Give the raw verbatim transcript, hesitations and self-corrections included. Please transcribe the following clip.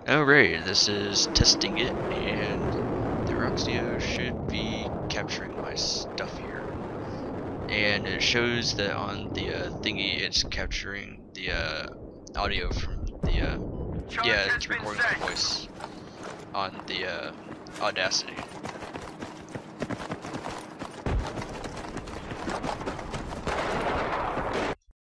Alright, this is testing it, and the Roxio should be capturing my stuff here. And it shows that on the uh, thingy it's capturing the uh, audio from the, uh, yeah, it's recording my voice on the uh, Audacity.